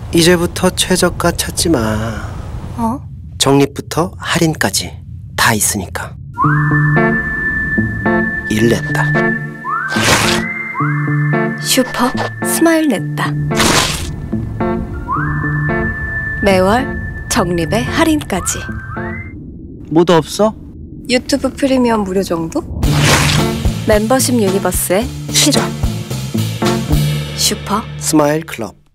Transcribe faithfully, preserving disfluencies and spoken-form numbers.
이제부터 최저가 찾지 마. 어? 적립부터 할인까지 다 있으니까. 일냈다. 슈퍼 스마일 냈다. 매월 적립에 할인까지. 뭐도 없어? 유튜브 프리미엄 무료 정보? 멤버십 유니버스의 시작. 슈퍼 스마일 클럽.